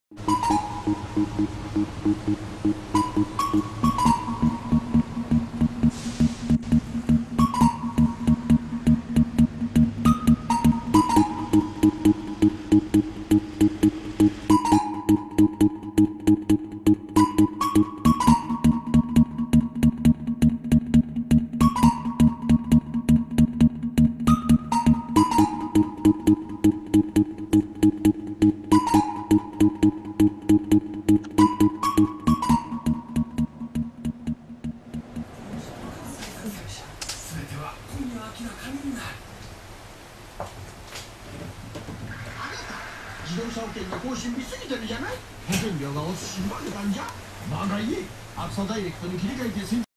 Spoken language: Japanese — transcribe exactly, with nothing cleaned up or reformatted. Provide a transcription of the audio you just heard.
自動車保険の更新見すぎてるじゃない。保険料がお寿司に負けたんじゃ。バカ言え。アクサダイレクトに切り替えて